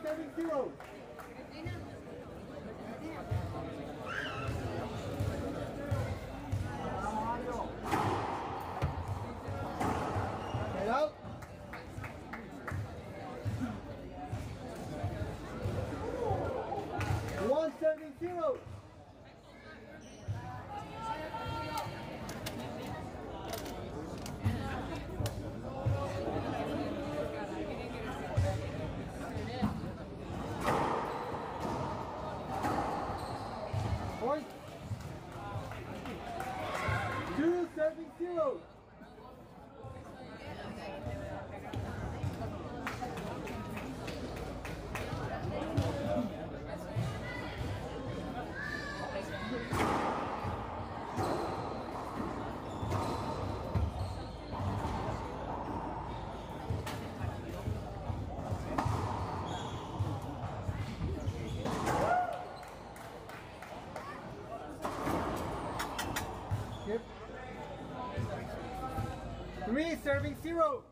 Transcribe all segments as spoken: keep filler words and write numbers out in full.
serving zero. Get out. One serving zero. Point. Two serving zero. Yep. Three serving zero.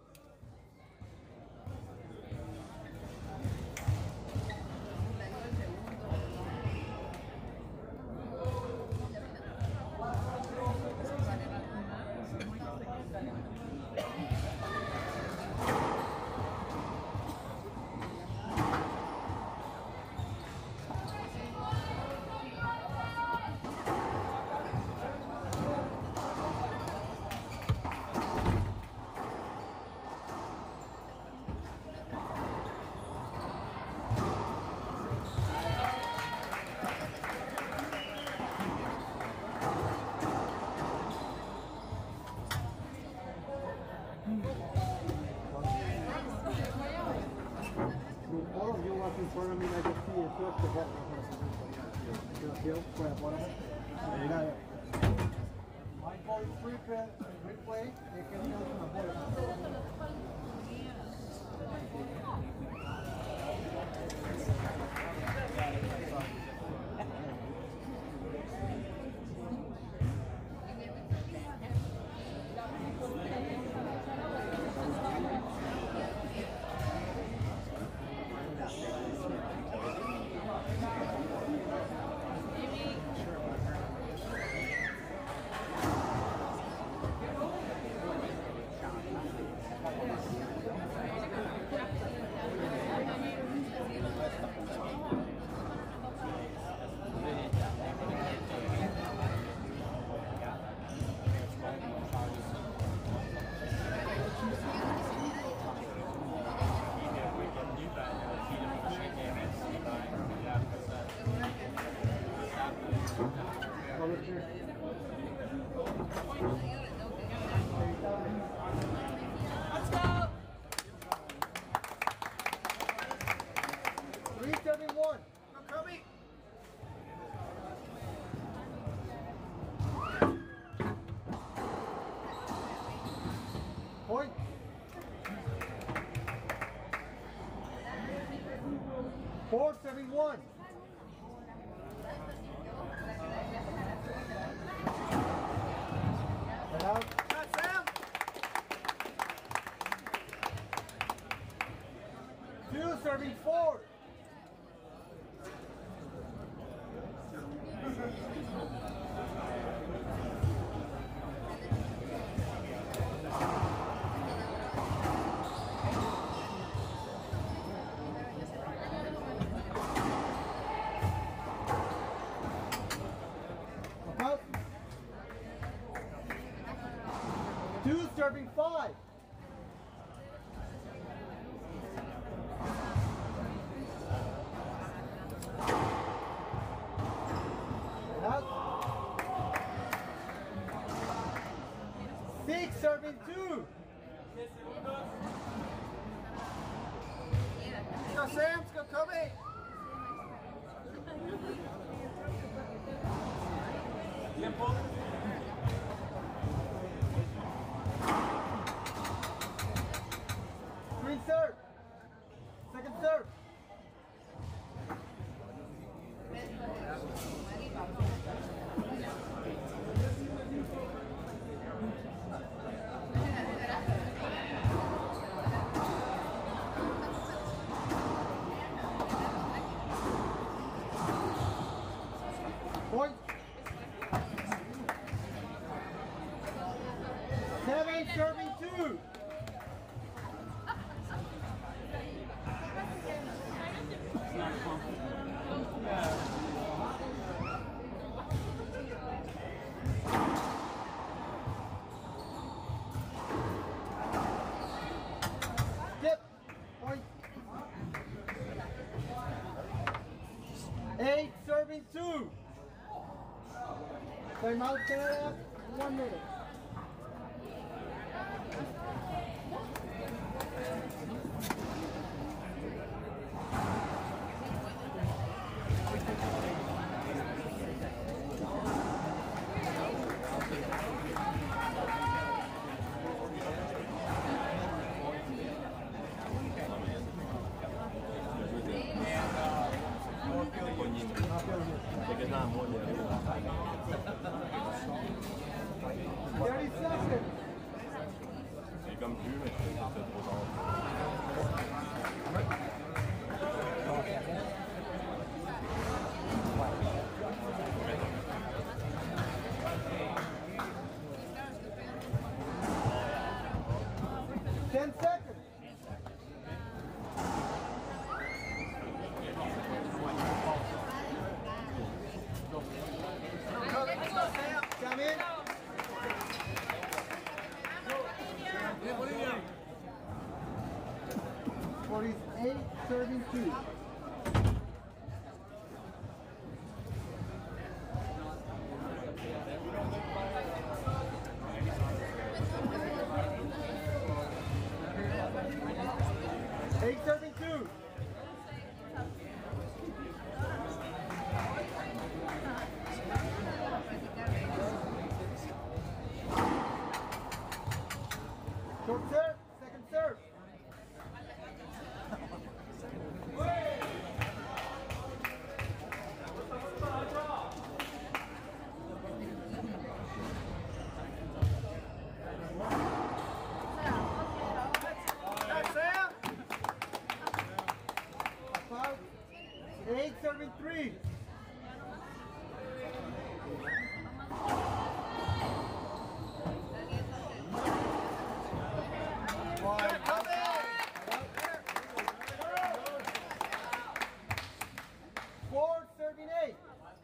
All of you was in front of me, I could see it took the ball. My ball is free play, free play, they can use my Let's go! Three serving one. Come, Kobe! Point. Four serving one. Get out. Shot, Sam! Two serving four. Up. Two serving five. Out. Six serving two. Let's go, Sam! Let's go, Kobe! Green serve. Second serve. Eight serving two. Time out, Canada. One minute. thirty seconds. C'est comme plus, mais c'est trop tard. Ten seconds. Come in. forty-eight, serving two. Eight, serving two. Short serve, second serve. That's Sam. Five, eight, serving three. One. Come in. Four, serving eight.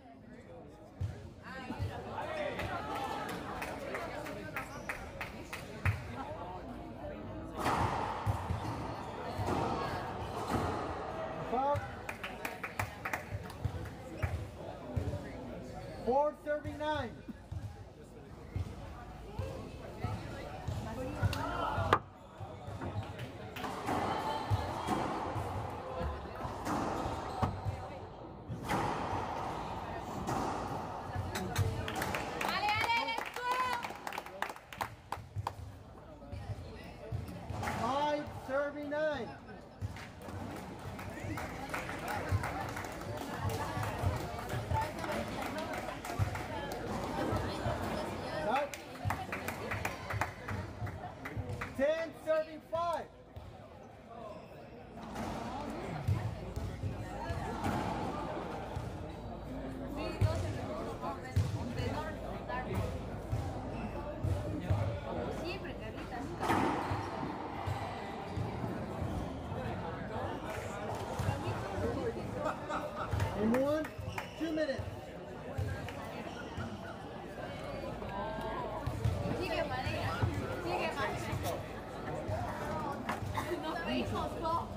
Five. Four, serving nine. Ale, ale, let's go! Five, serving nine. No. Ten, serving five. Siempre, Carlita. In one, two minutes. Sigue, María. Sigue, María. Nos vimos, ¿no?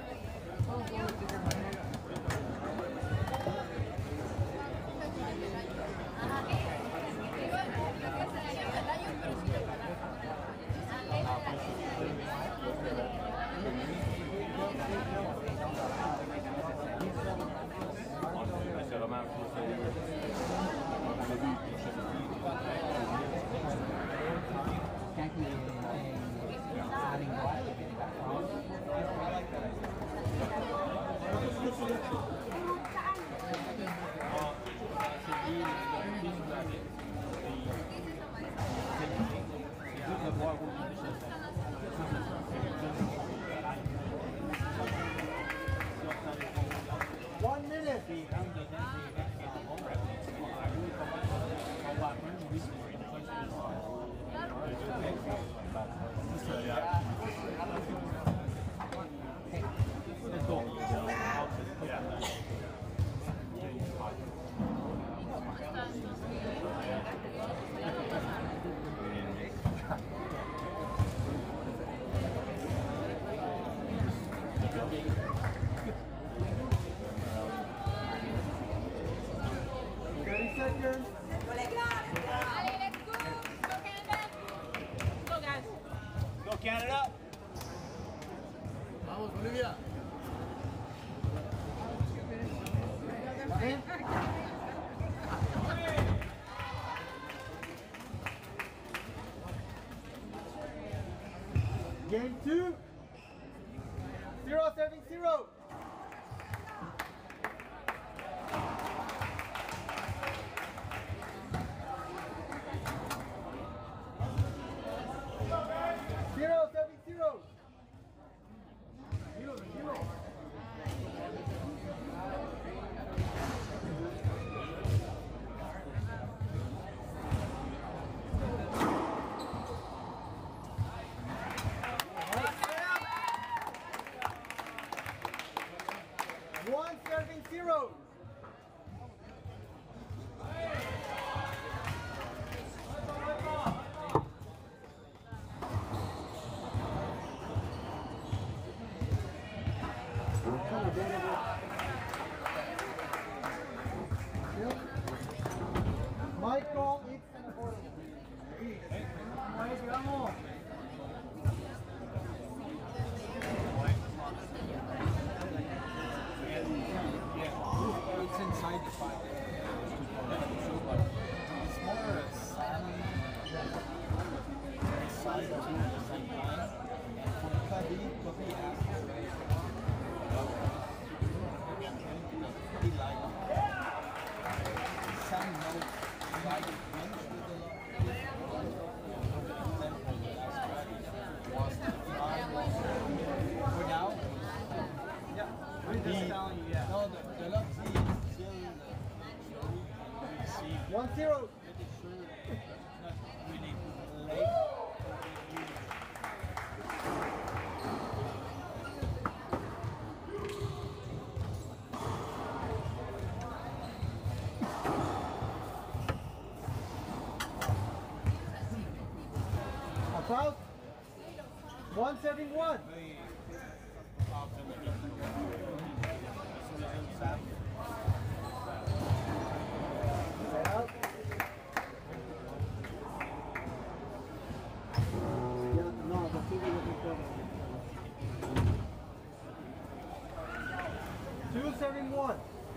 C'est vraiment One minute. Yeah. Game. Game two. Zero serving zero. Zero serving zero. Zero zero. One serving zero. Michael, it's an important. Mike, vamos. It's inside the file. It's more a silent side to the same time. And for Cubby, Cubby asked he liked some notes like went with the tempo the last track was the final. For now, yeah, I'm just telling you, yeah. No, the, the love Z is still the see. One zero. Pretty sure it's not really late. About one serving one. Very often the Sam. Right out. Yeah, no, the T V will be covered. Two serving one.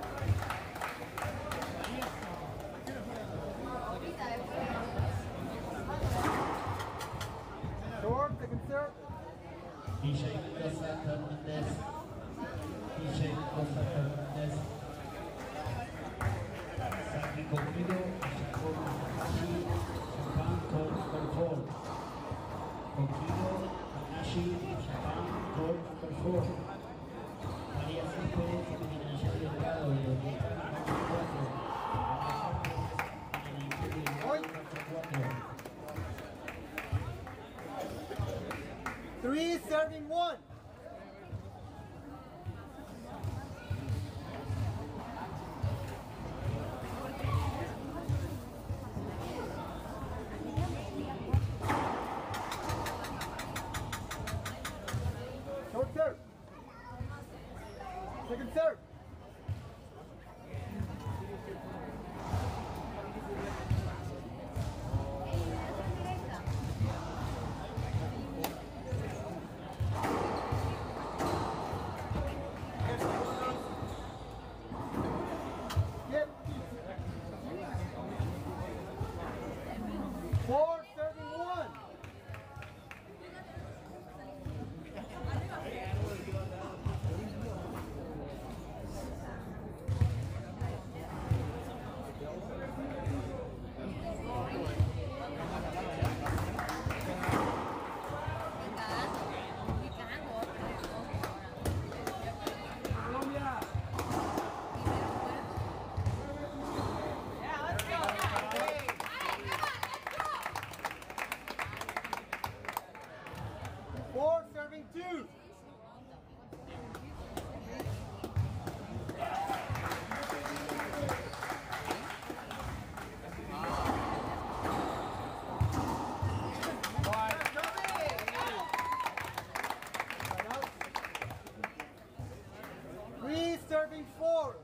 Short, second serve. D J Costa Hernandez. D J Costa Hernandez. Saki Conmigo, Hanashi, Japan, court number four. Conmigo, Hanashi, Japan, court number four. María Céspedes, Ignacio Delgado, de Oriental, cuatro. cuatro. Three serving one. Short serve. Second serve. Yep. Four serving one. Four serving two. Three serving four.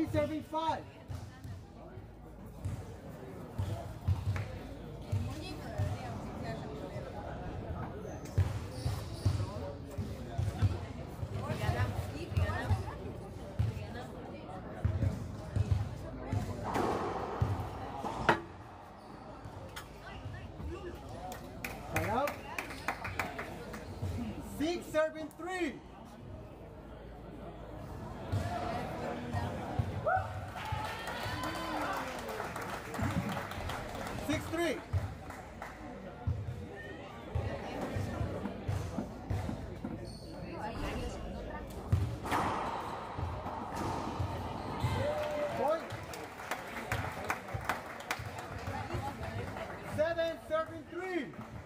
Three serving five. Right out. Six serving three. Six three. Point. Seven serving three.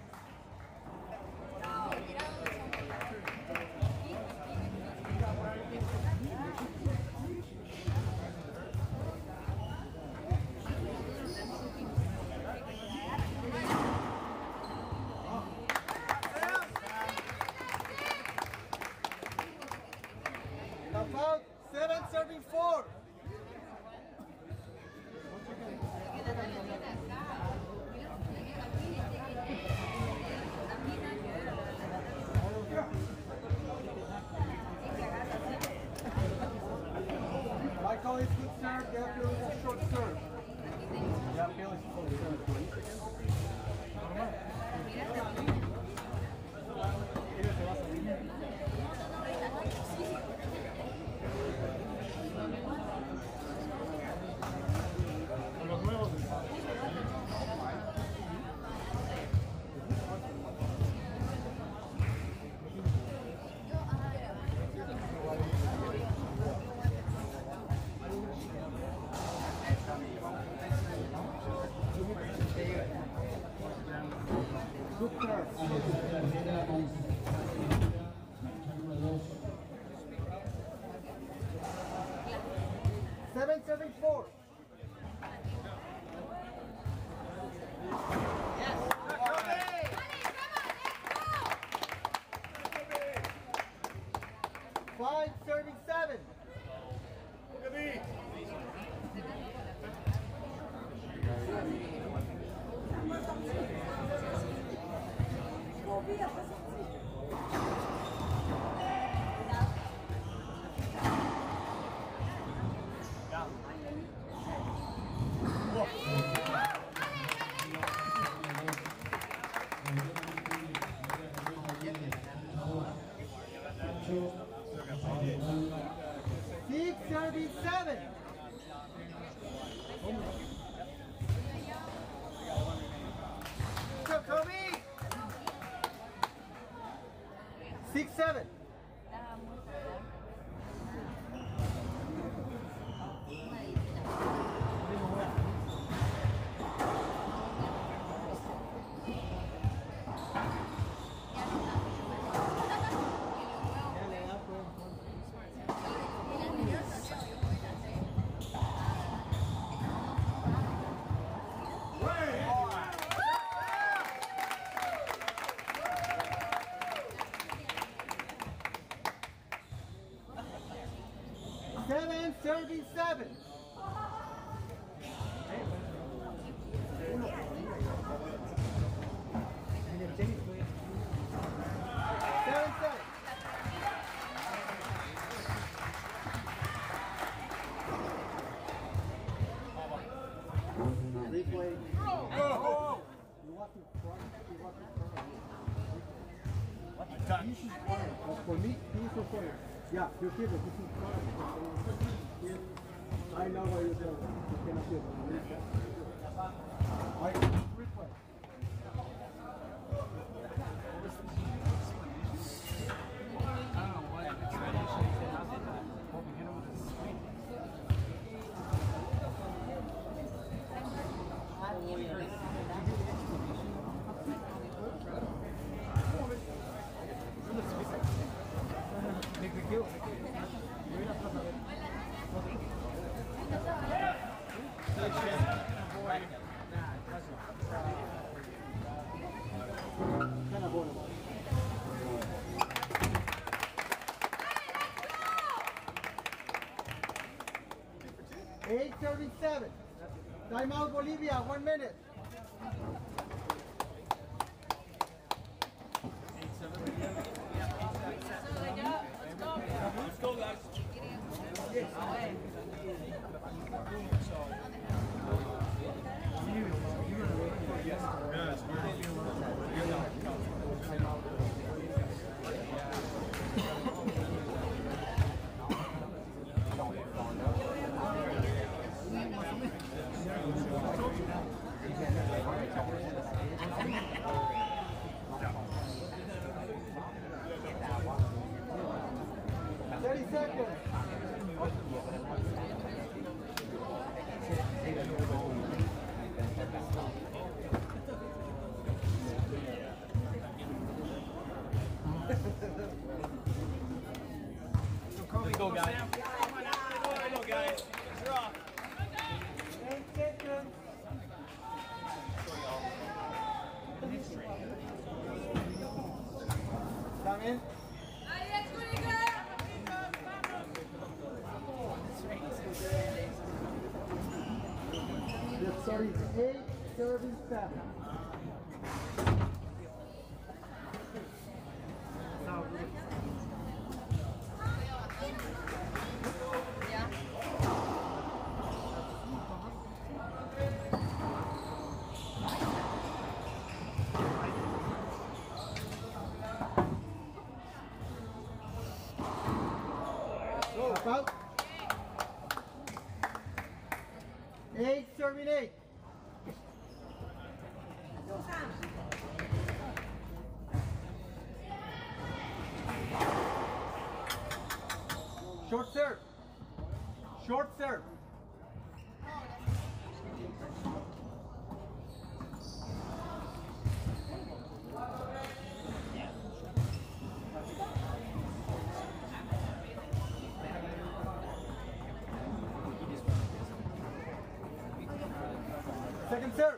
About seven serving four. Michael is good serve, Gabriel is a short serve. Gabriel is full Good serve. Seven serving four. Five serving seven. Six serving seven. Go, Kobe. Six seven. Seven serving seven. Seven seven. Replay. Oh. You want to front? You want to front? This is corner. Uh, for me, this is corner. Yeah, you feel it. This is corner. I know why you're doing it. You cannot feel it. I replay. eight serving seven. Time out, Bolivia, one minute. Let's go, guys. thirty seconds. Let's go, guys. Let's go, guys. You're off. ten seconds. Come in. Allez, let's go, les gars! The serving eight, serving seven. Go, out. Eight, serving eight. Short serve. Short serve. Second serve.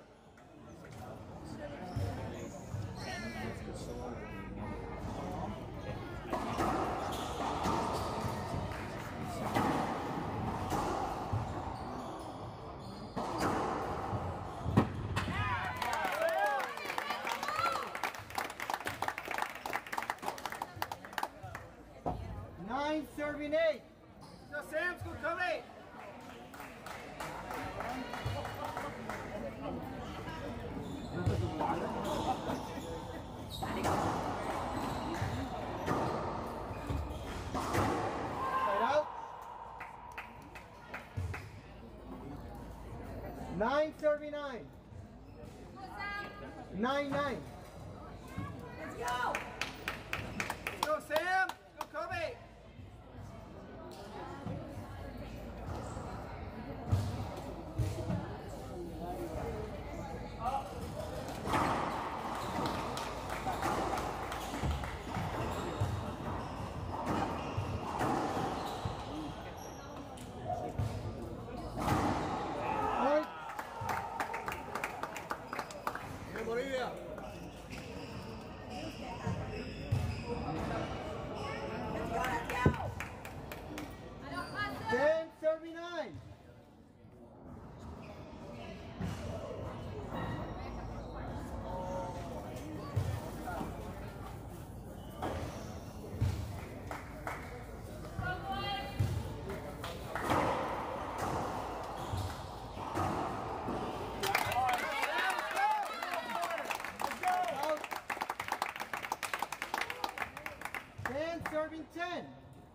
Nine serving eight. Go, Sam. Go, Kobe. Side out. Nine serving nine. Go, Sam! Nine nine. Let's go! Go, Sam. Go, Kobe. Eight. Here, Bolivia. Alors, passe! Ten serving nine. Out. Ten serving ten.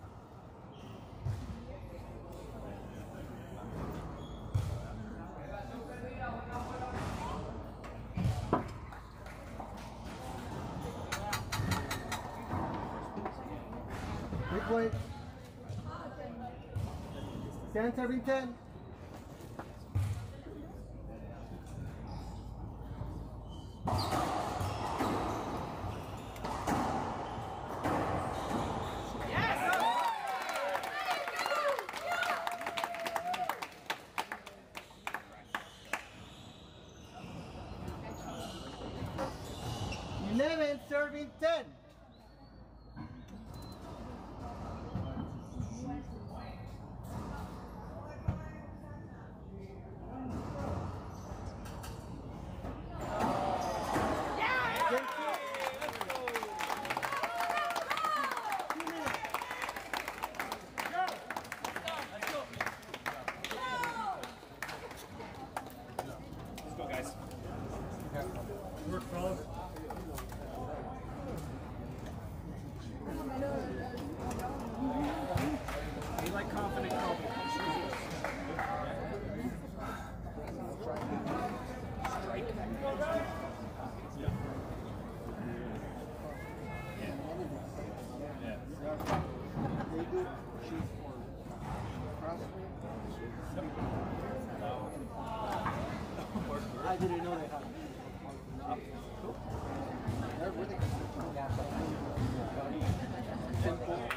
Quick play. Ten serving ten. Eleven serving ten. Work, fellas. You like confident Kobe. I didn't know they had. They're really simple.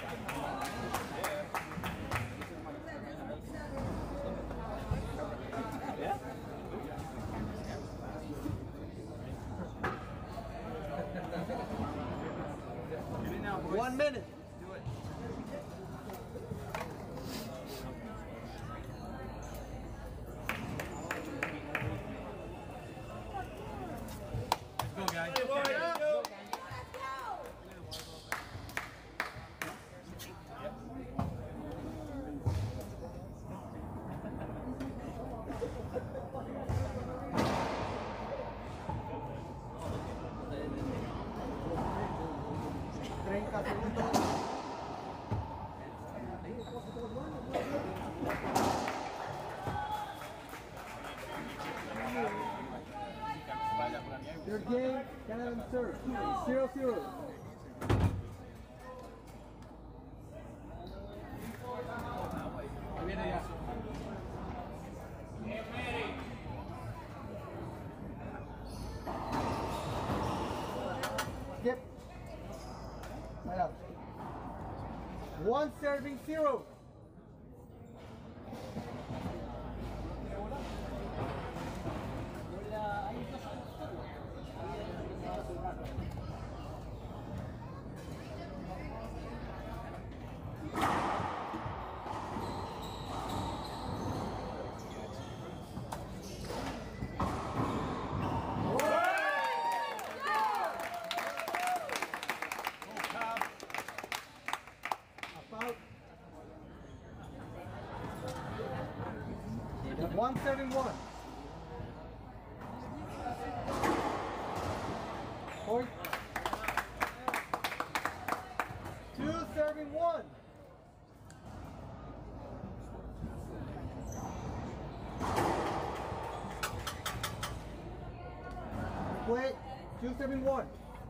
Yeah? Get it now, boys. One minute. Do it. Let's go, guys. Hey, boy, up. Let's go! treinta segundos. Your game, Canada serve. Zero zero. Viene ya. Skip. Right up. One serving zero. About one serving one. Point. Two serving one. Wait. Two serving one.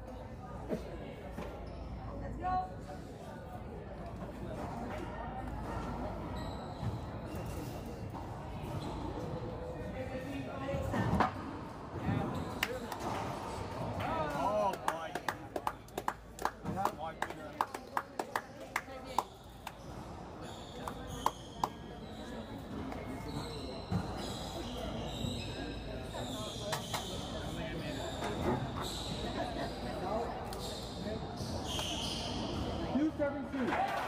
Let's go! Oh, boy. My goodness. Two serving two.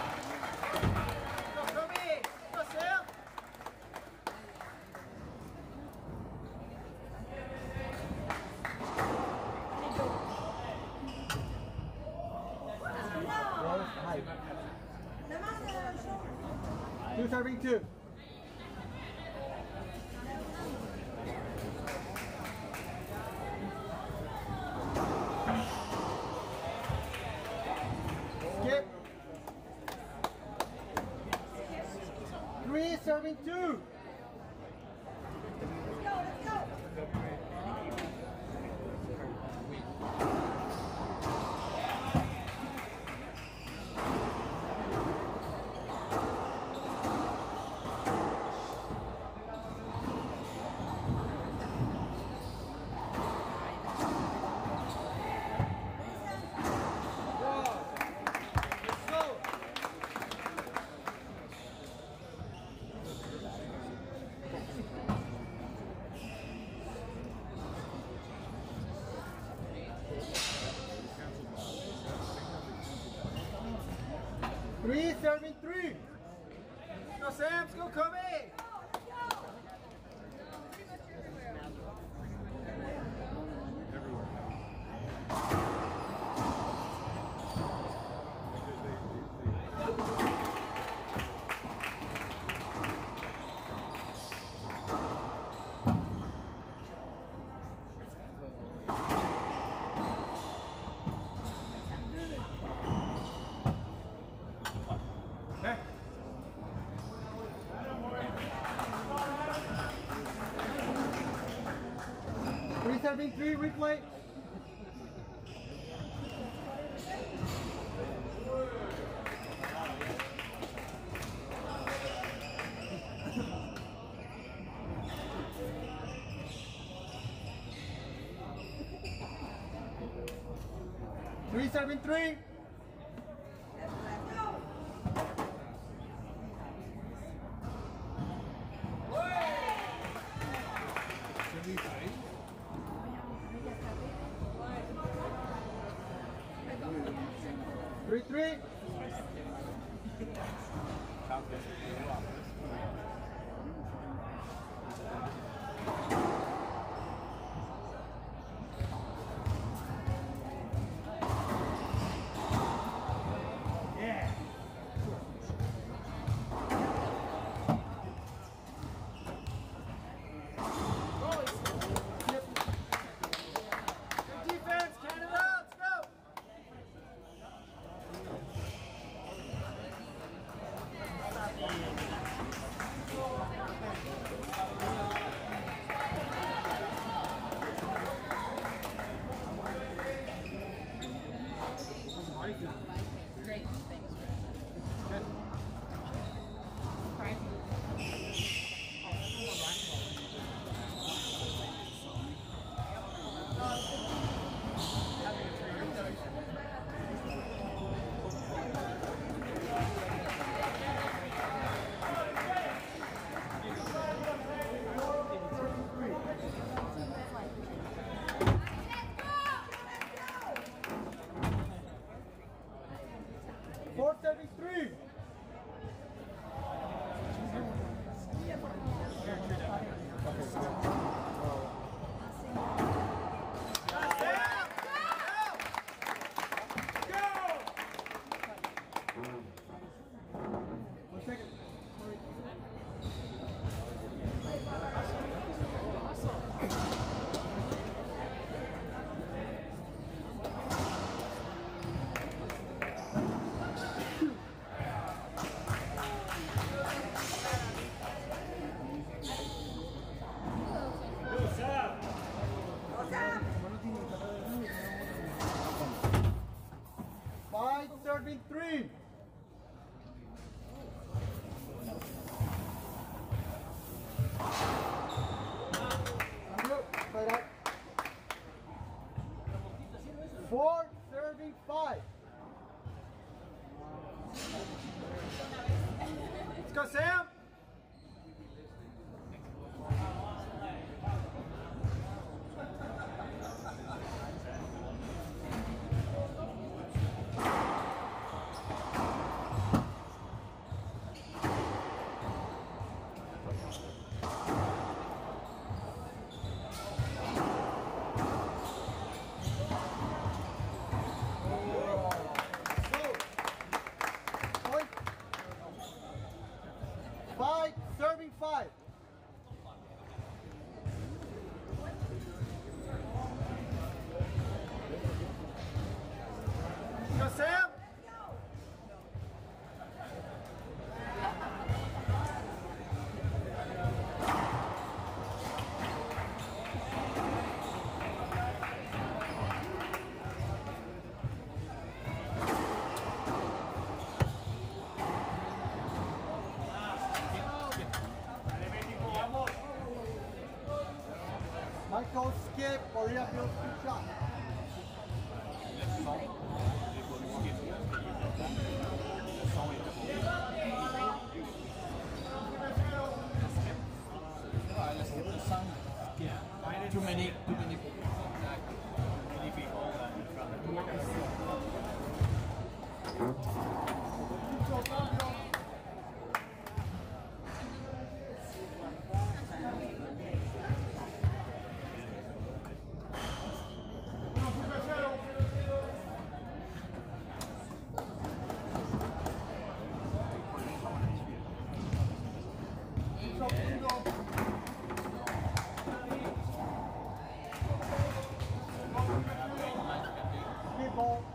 Go, Kobe! Go, Sam! Two serving two. Skip. Three serving two. Let's go! Let's go! Let's go! Three serving three. Go, Sam! Go, Kobe! serving three, replay. Three serving three. Three three. Great, thanks. Four seventy-three. One second. Five serving three. Straight up. Four serving five. Let's go, Sam. Five, serving five. Go, Sam. Michael skip or he appeals two shots. Too many, too many people. Many people in front of Ball.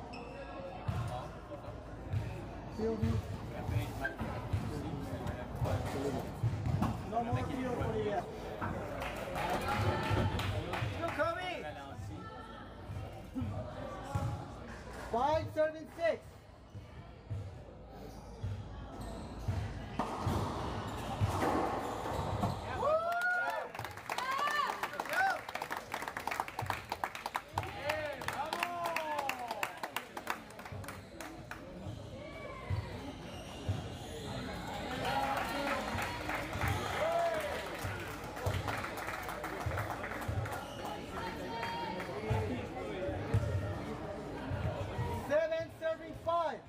Field view. No more field for you yet. Go, Kobe! Five, serving six. Seven, serving five.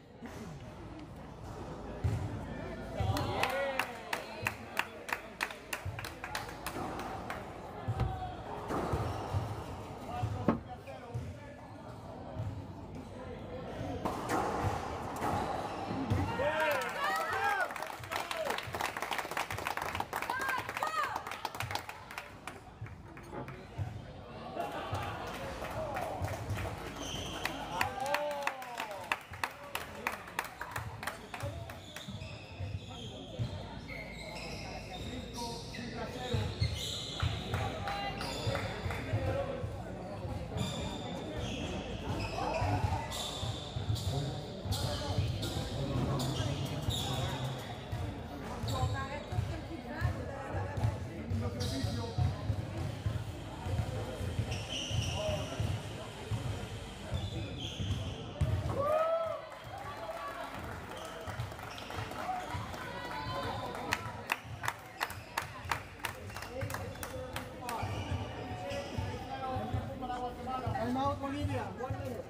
Time out, Bolivia. One minute.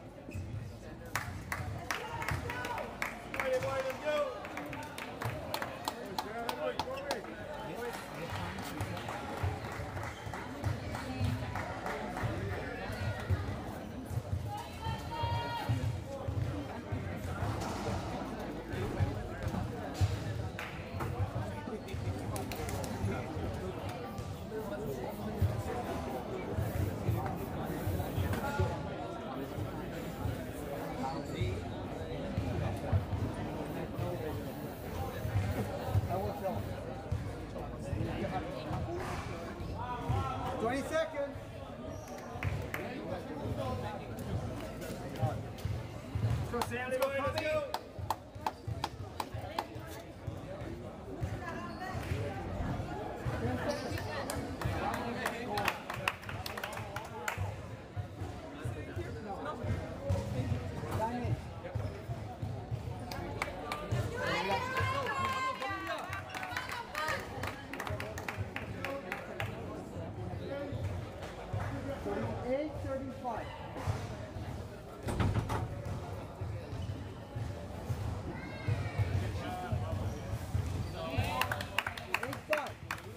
twenty seconds. Let's go, Sam. Let's go, let's go. eight thirty-five. eight five.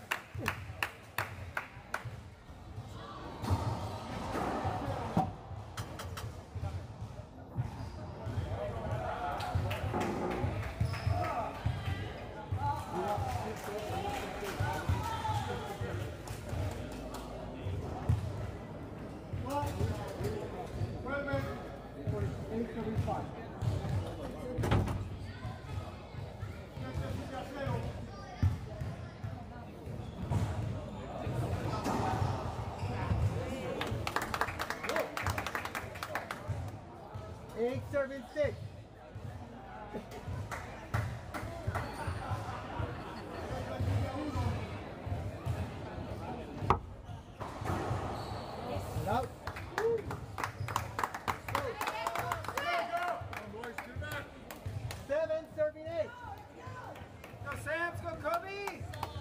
eight thirty-five. eight serving six. Out. Seven serving eight. Go Sam, let's go Kobe.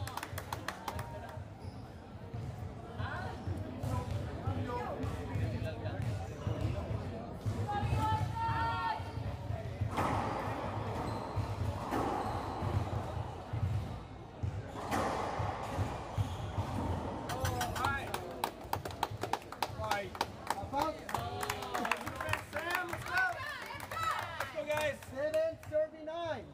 Sam, let's go. Let's go guys. Seven serving nine.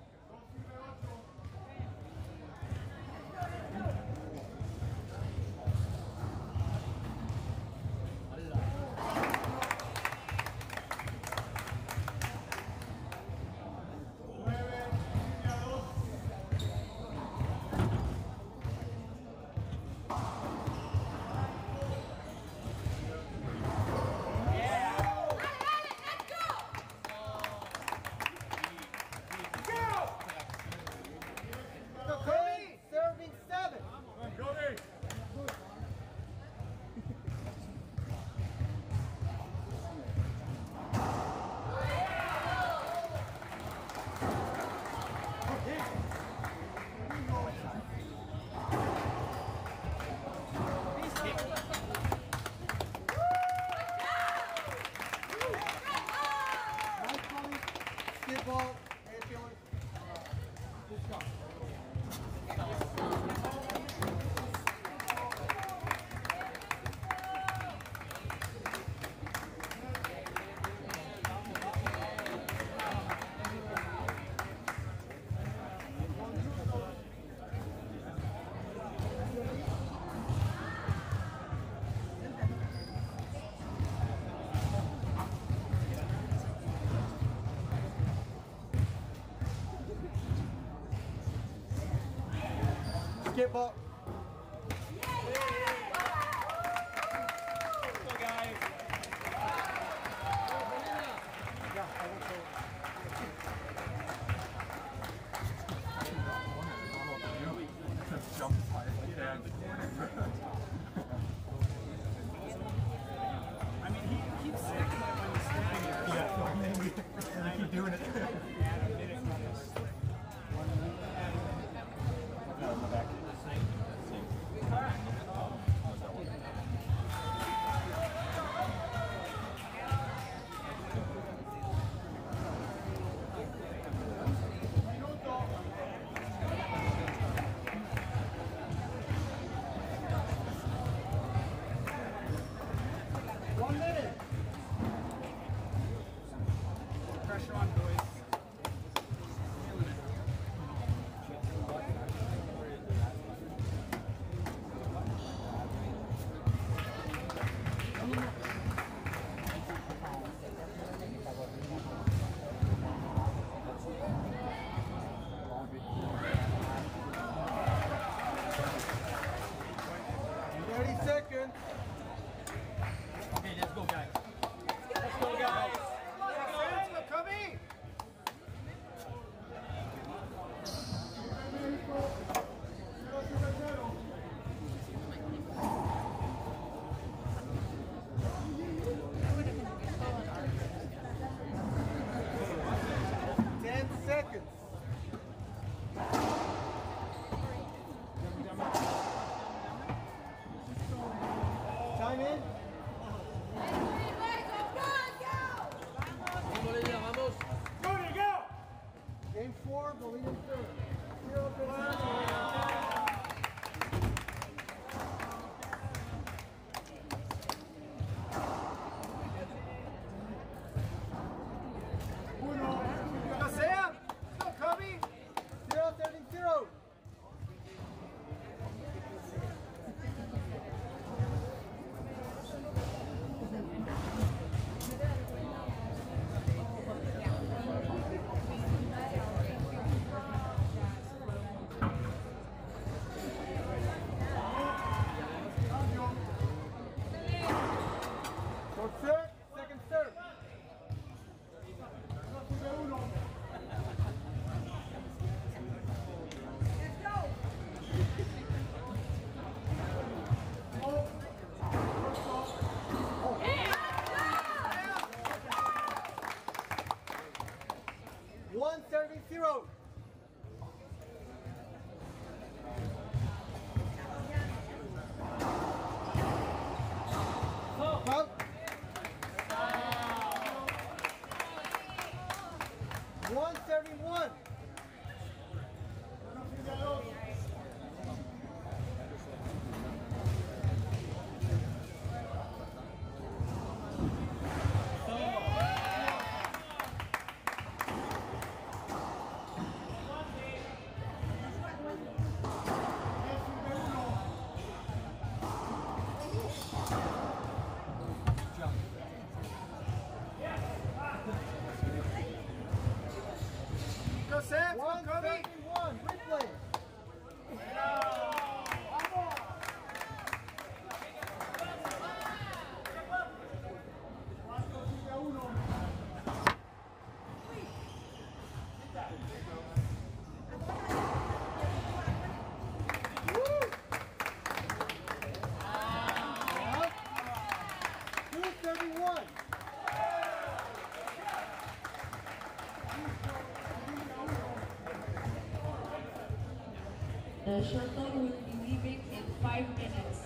ball. Hey, Felix. Let's go. Skip ball. Jump high as you can. I mean, he keeps sticking it when he's standing there. Yeah, maybe. And I keep doing it. Yeah, a minute from this. One minute. Pressure on, boys. Feeling it. thirty seconds. Okay, let's go, guys. Let's go, guys. Let's go, Cubby. Ten seconds. Time in. Game four, Bolivia third. Zero to Go, Sam. Go, Cubby. zero, thirty, zero. Short serve, second serve. One serving zero. Out. One serving one. Go, Sam. Go, One Cubby. serving one. Replay. Two serving one. The shuttle will be leaving in five minutes.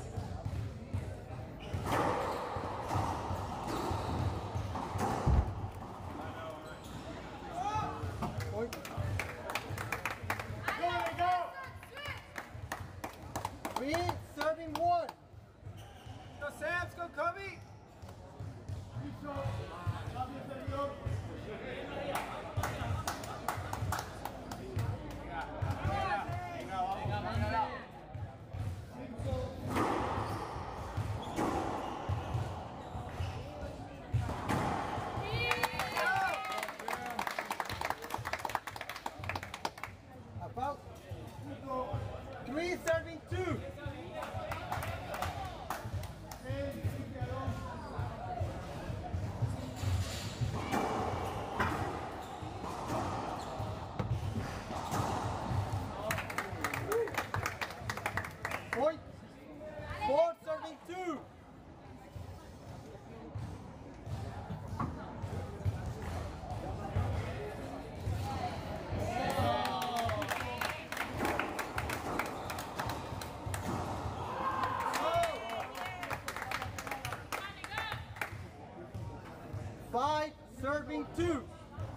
Five, serving two.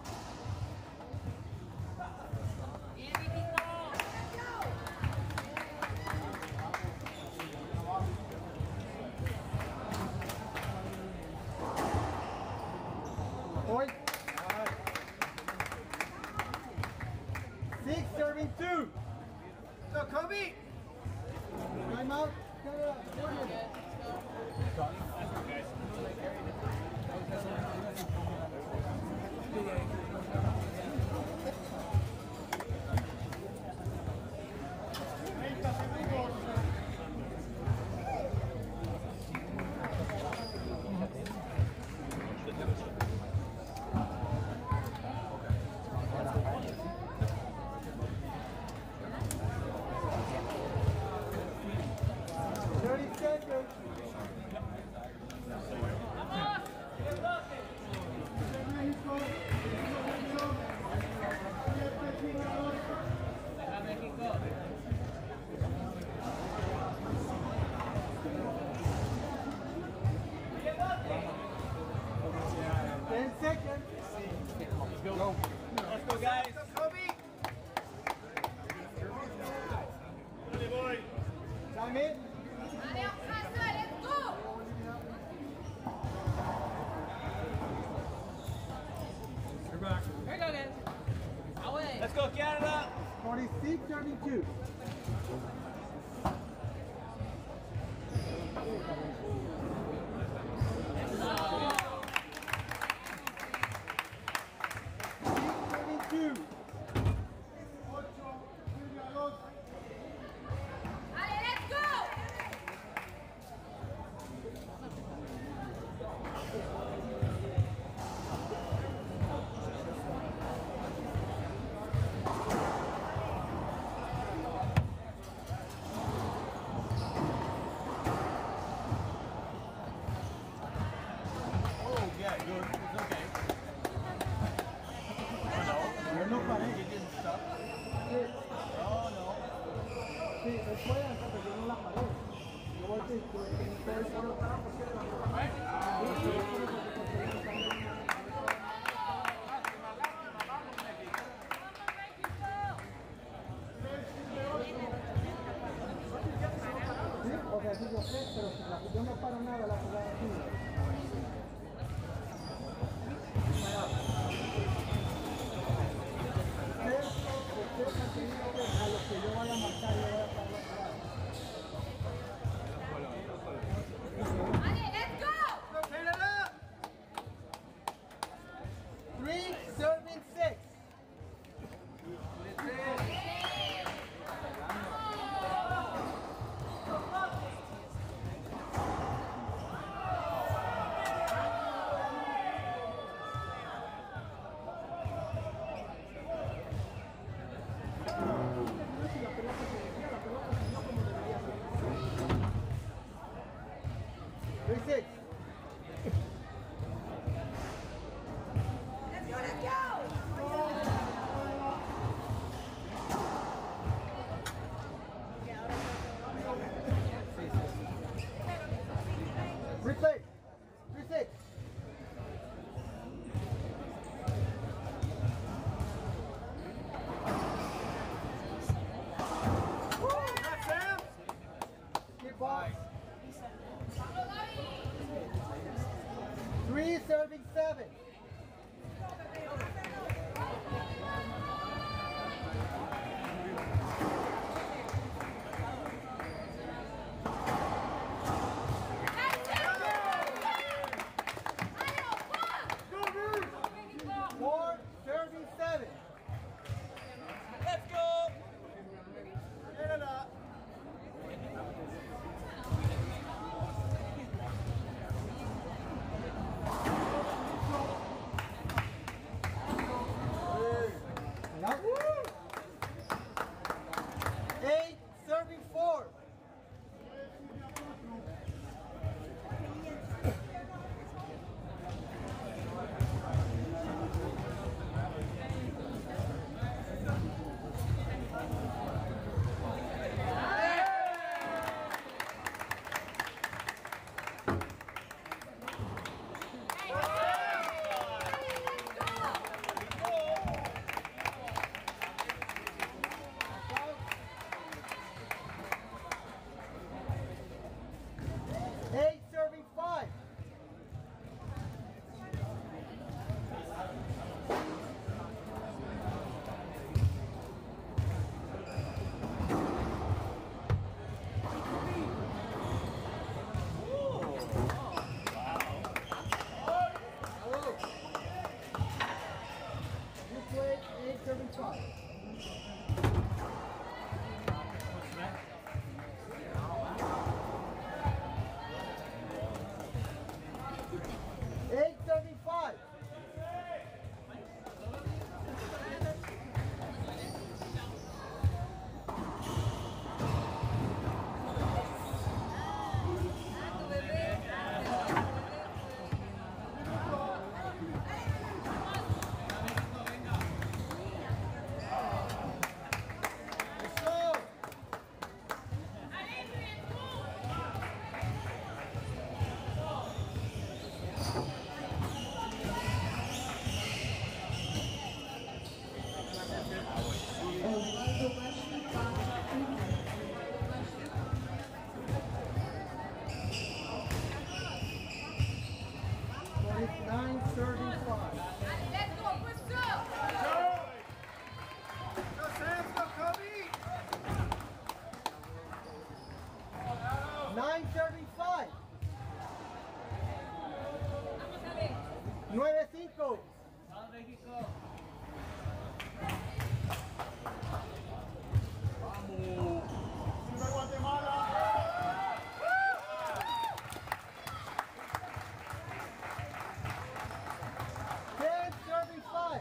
Point. Six, serving two. So Kobe. Time out. thirty seconds. ten seconds. Let's go. Let's go, guys. Let's go, Kobe. Time in. Allez, on passe, let's go! You're back. Here we go, guys. Away. Let's go, Canada. forty-six, serving two. Serving two. Allez, let's go! Oh, yeah, good. It's okay. Yo no paré. You didn't stop. Sí, Oh, no. sí, él puede hacer, pero yo no la paré. Yo voy a decir, ustedes fueron parados porque sí, o sea, sí yo sé, pero si la, yo no paro nada la jugada así. Usted ha tenido que a lo que yo vaya a marcar, yo voy a parar la jugada. Allez, let's go! Go, Canada. Three, serving six. Three, six. Let's go, let's go! Replay. Three, six. That's Sam. Keep on. Three, serving seven. Allez, on passe! Four, serving seven. Let's go. Canada. make it go. ten, serving five.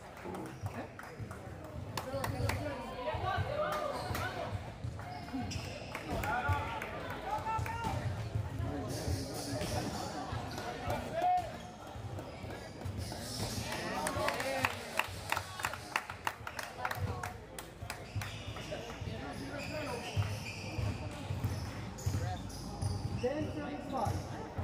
ten, serving five.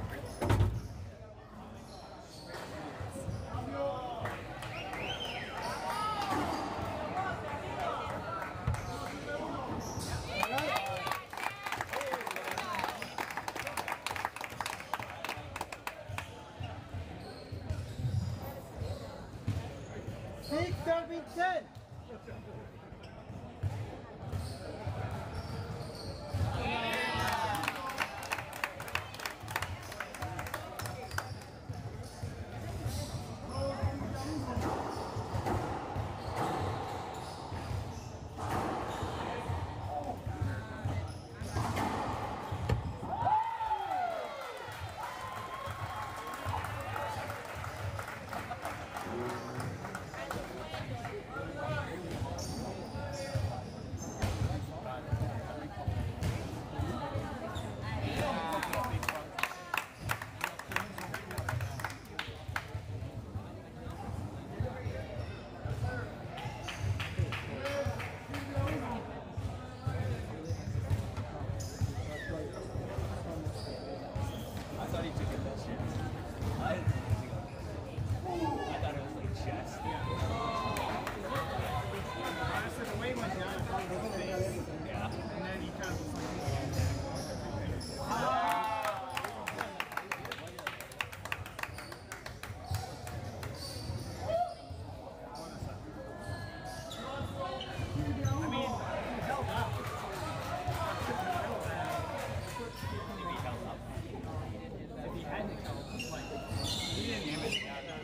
six, serving ten. I thought he took it this year. I didn't think he took it. I thought it was like chest. Honestly, the way he went down, I thought it was face. Yeah. And then he kind of was like, I mean, he held up. If he held up. If he hadn't held, like, he didn't even have that.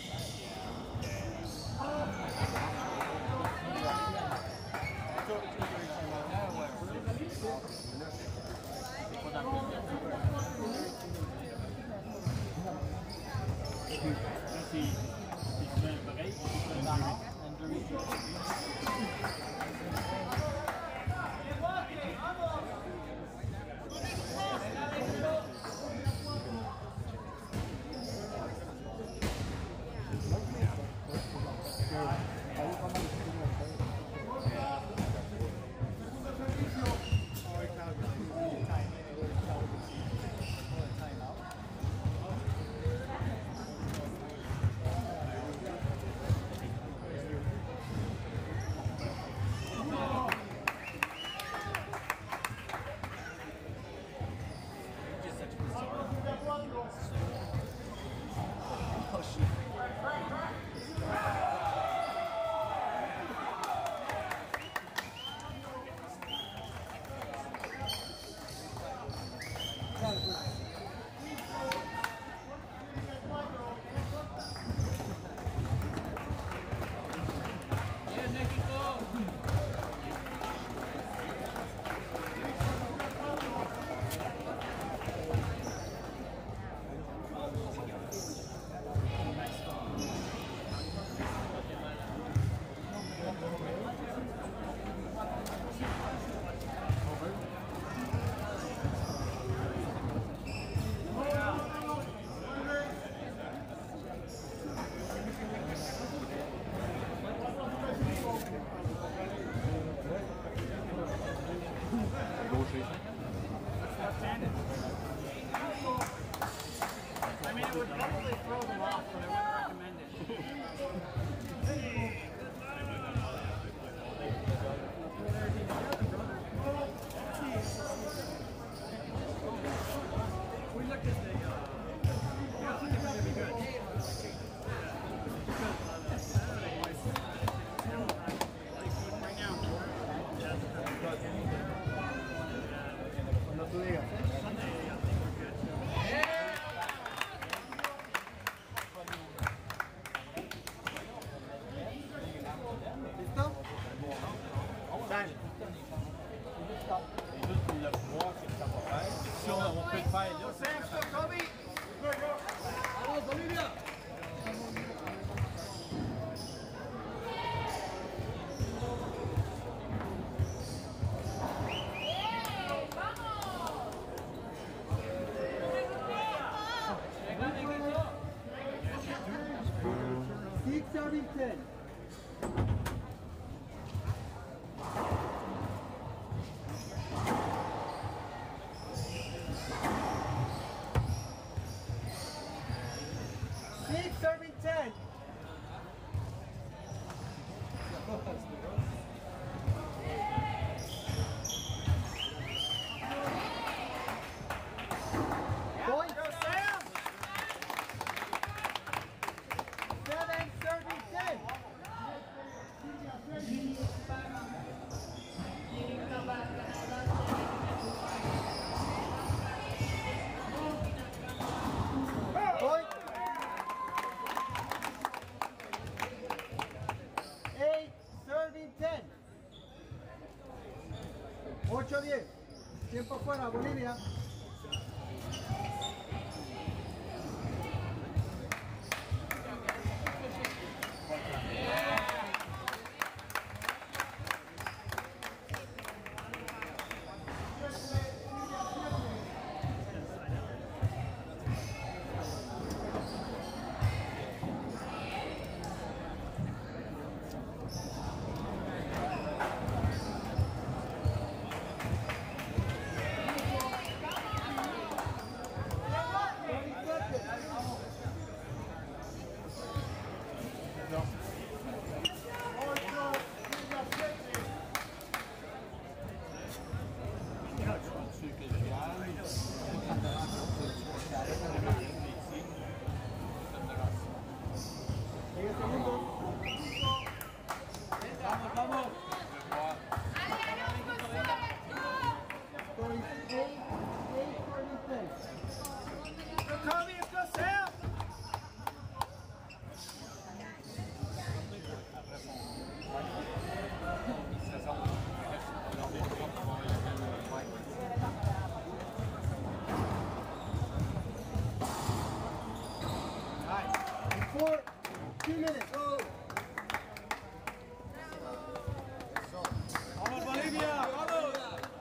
Si, si tu fais pareil, si tu fais pareil. serving ten. Six serving ten. Point. Seven serving ten. Point. Eight serving ten. Ocho diez. Tiempo fuera, Bolivia. diez segundos. Vamos, vamos. Allez, allez, on peut se faire, let's go! thirty-eight, eight forty-six. Go, Kobe, let's go, Sam! Four, two minutes. Go. Vamos, Bolivia, vamos.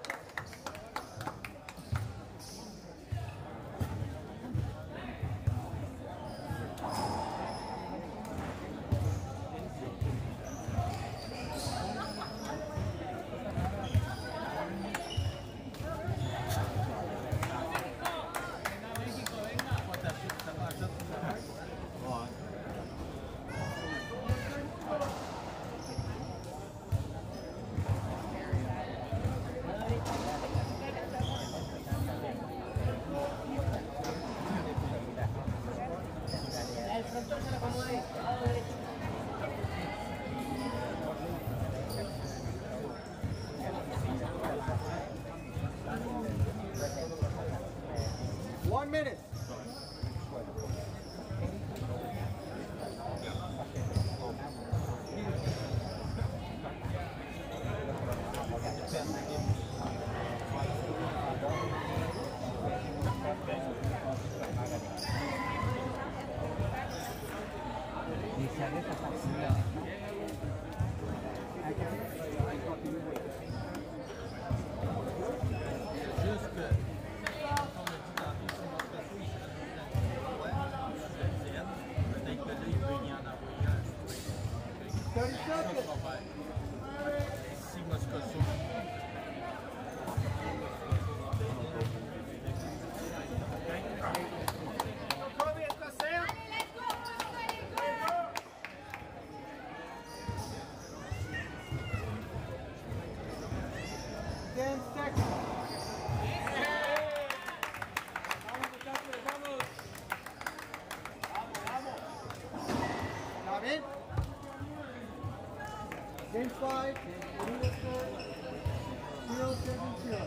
One minute. Juste que, comme on a dit tantôt, si notre fou, il serait peut-être que là, il peut y en envoyer un straight. thirty Ça, ça seconds. va faire. Si Moscoso. Kobe, let's go, Sam! Allez, let's go, let's go, let's go! ten seconds. Got it? Game five. Bolivia score. Zero, seven, zero.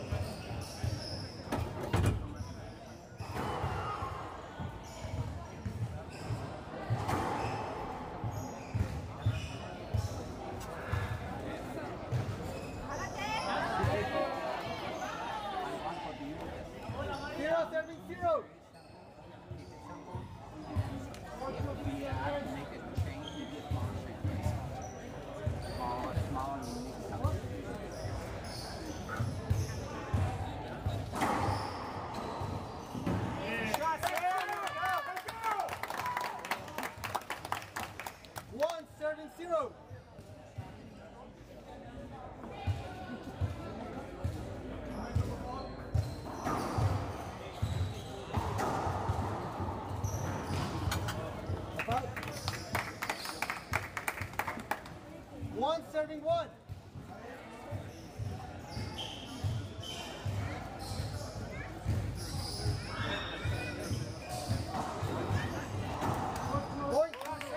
Zero, seven, zero. zero. About one serving one. Point.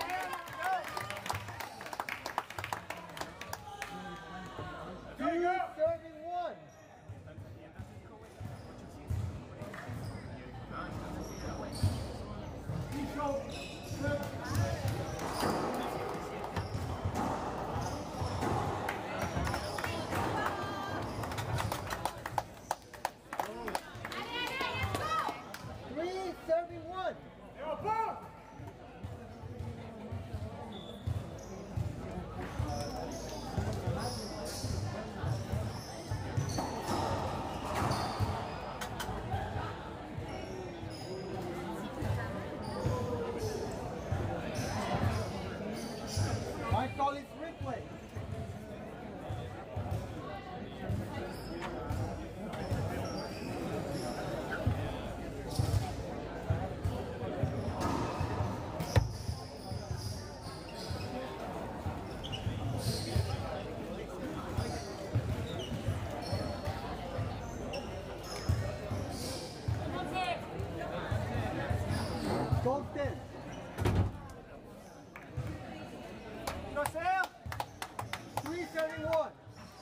Two serving one. Three serving one. My call is replay. Gold ten. Go Sam! Three serving one.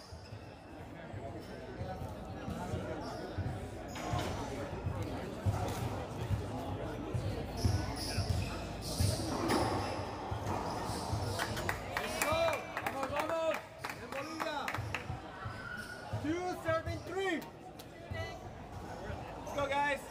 Vamos, vamos! En Bolivia! Two serving three. Let's go, guys!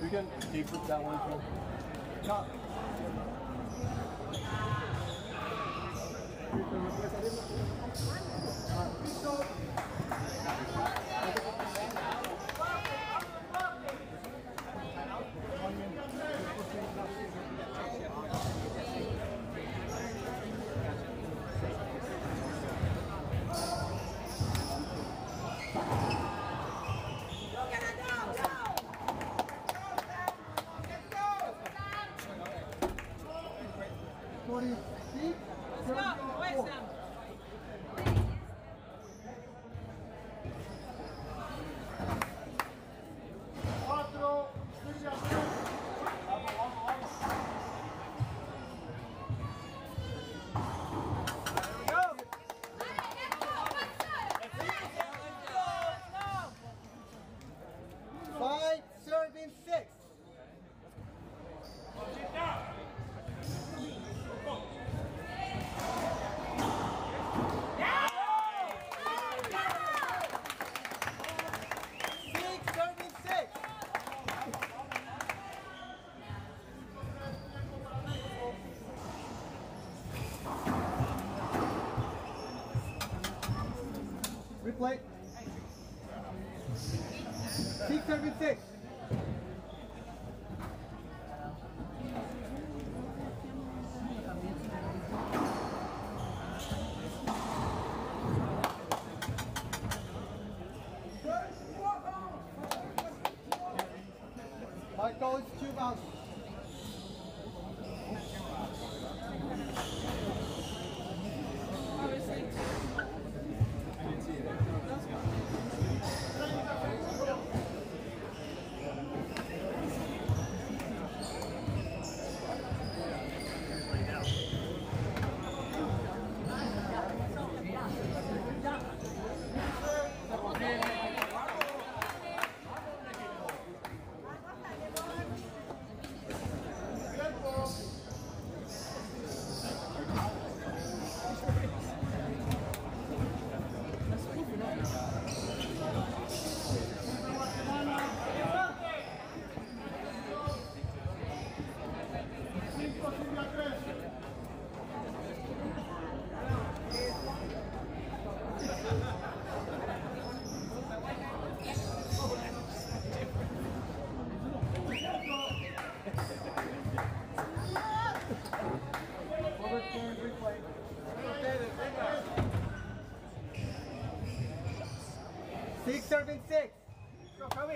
can taper that one too. Cut. twenty-six, Stop. Wait, Sam. Five, serving six. Six, serving six. Replay. Six, serving six. Michael is two bounces. Six, serving six. Go, Kobe.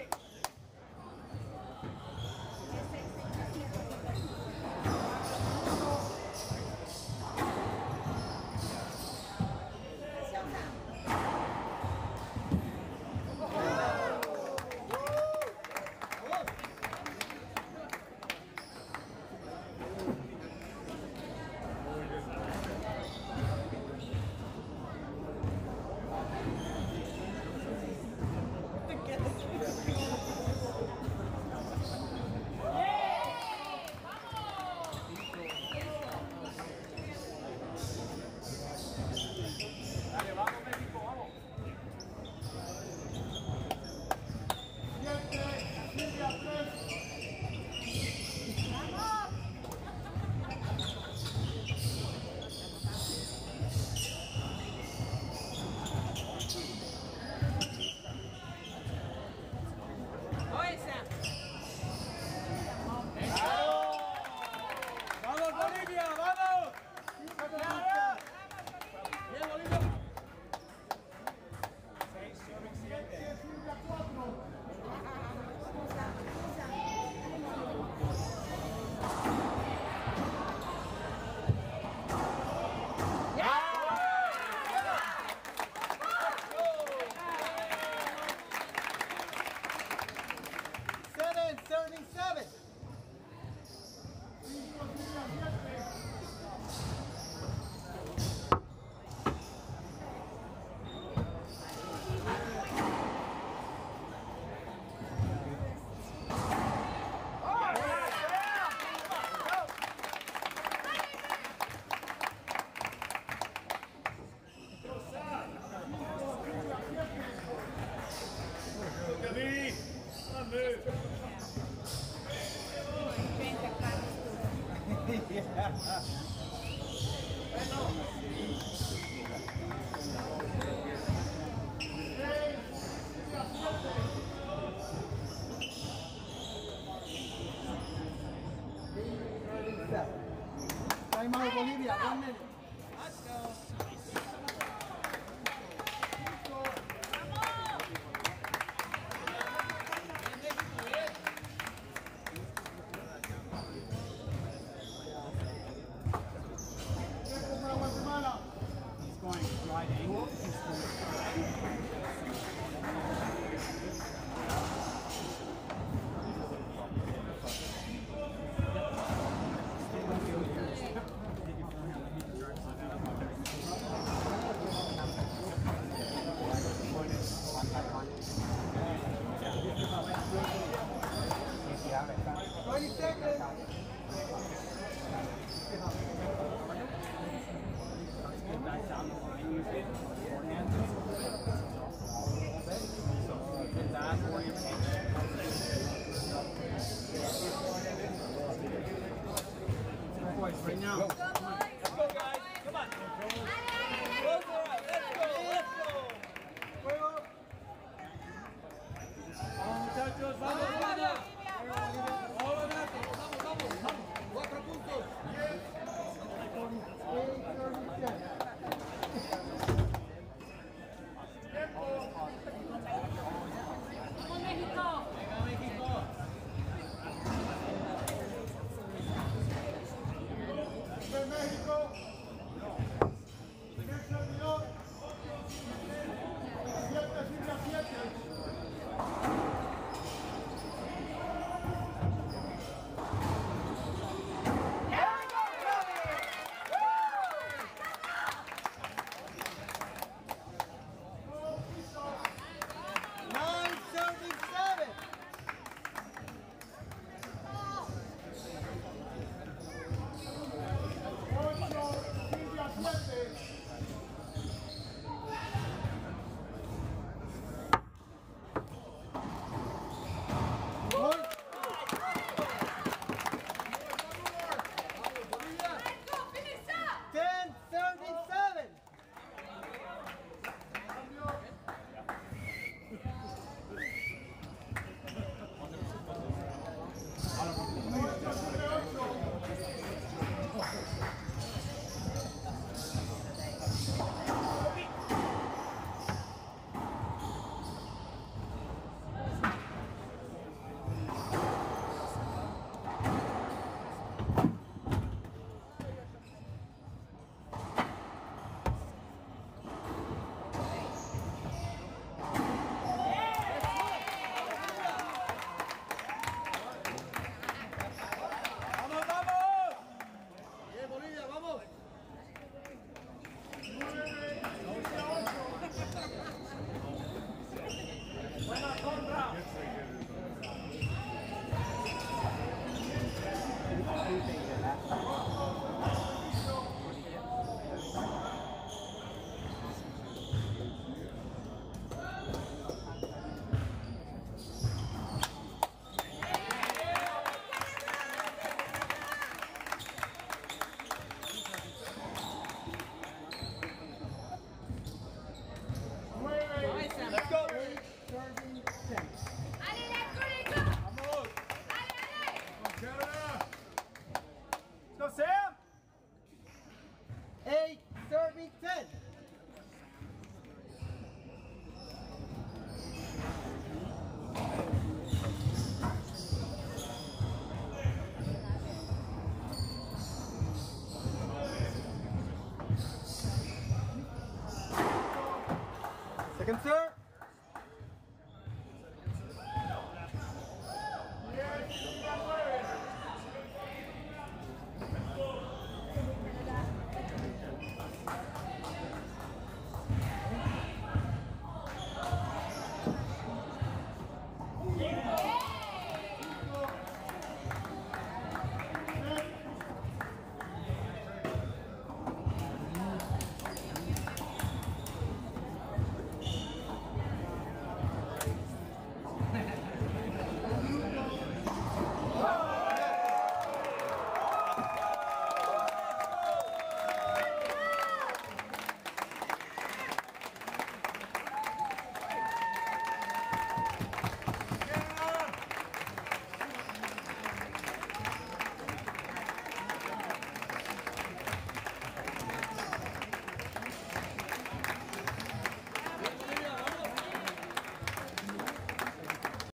ah.